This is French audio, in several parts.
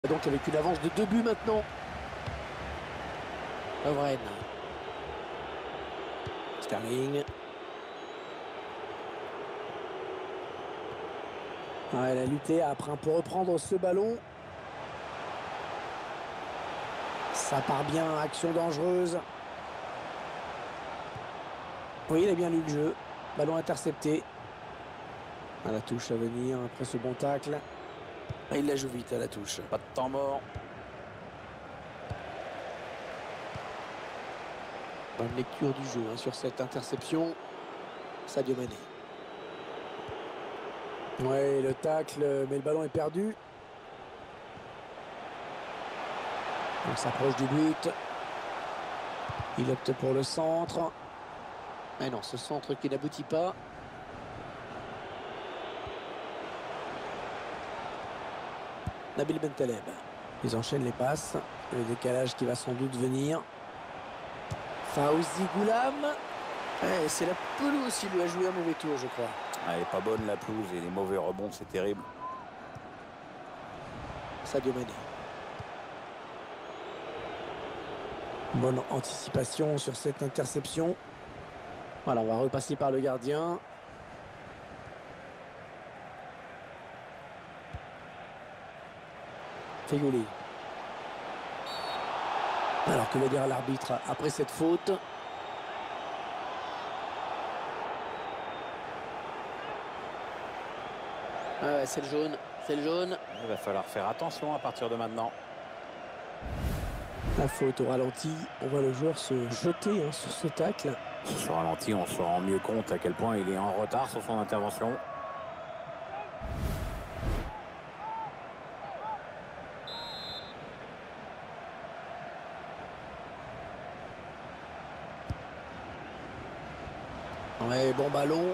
Donc avec une avance de 2 buts maintenant. Lovren. Sterling. Elle a lutté après un peu reprendre ce ballon. Ça part bien, action dangereuse. Oui, il a bien lu le jeu. Ballon intercepté. À la touche à venir après ce bon tacle. Et il la joue vite à la touche. Pas de temps mort. Bonne lecture du jeu sur cette interception. Sadio Mané. Ouais, le tacle, mais le ballon est perdu. On s'approche du but. Il opte pour le centre. Mais non, ce centre qui n'aboutit pas. Nabil Bentaleb. Ils enchaînent les passes. Le décalage qui va sans doute venir. Fawzi Goulam. Ouais, c'est la pelouse qui lui a joué un mauvais tour, je crois. Elle n'est pas bonne la pelouse et les mauvais rebonds, c'est terrible. Sadio Mané. Bonne anticipation sur cette interception. Voilà, on va repasser par le gardien. Feghouli. Alors que va dire l'arbitre après cette faute? C'est le jaune, c'est le jaune. Il va falloir faire attention à partir de maintenant. La faute au ralenti, on voit le joueur se jeter sur ce tacle. Sur ce ralenti, on se rend mieux compte à quel point il est en retard sur son intervention. Ouais, bon ballon.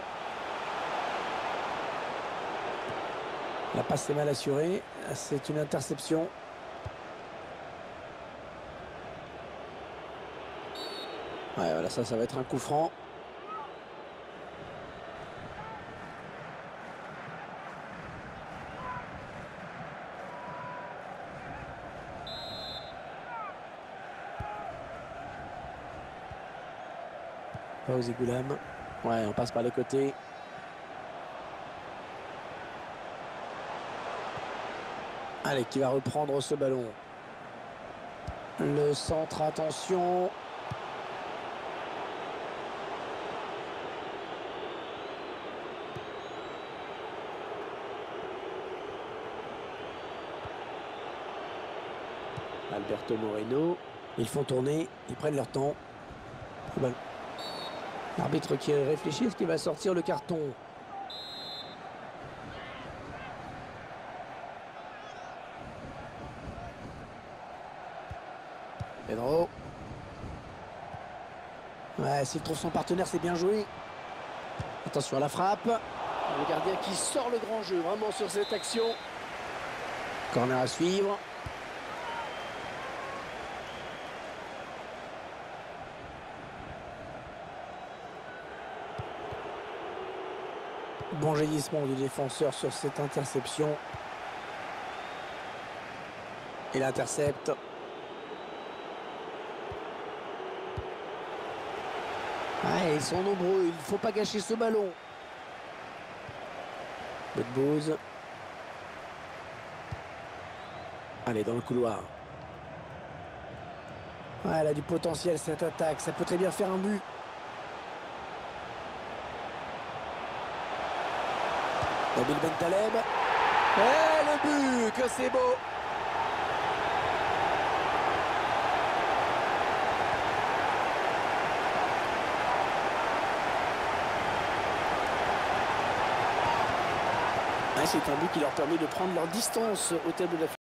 La passe est mal assurée. C'est une interception. Ouais, voilà, ça va être un coup franc. Fawzi Goulam. Ouais, on passe par les côtés. Allez, qui va reprendre ce ballon. Le centre, attention. Alberto Moreno. Ils font tourner, ils prennent leur temps. L'arbitre qui réfléchit, est-ce qu'il va sortir le carton? Pedro. Ouais, s'il trouve son partenaire, c'est bien joué. Attention à la frappe. Le gardien qui sort le grand jeu, vraiment sur cette action. Corner à suivre. Bon jaillissement du défenseur sur cette interception. Il intercepte. Ouais, ils sont nombreux, il ne faut pas gâcher ce ballon. Bedbouz. Allez, dans le couloir. Ouais, elle a du potentiel cette attaque, ça peut très bien faire un but. Nabil Bentaleb. Et le but, que c'est beau. C'est un but qui leur permet de prendre leur distance au terme de la finale.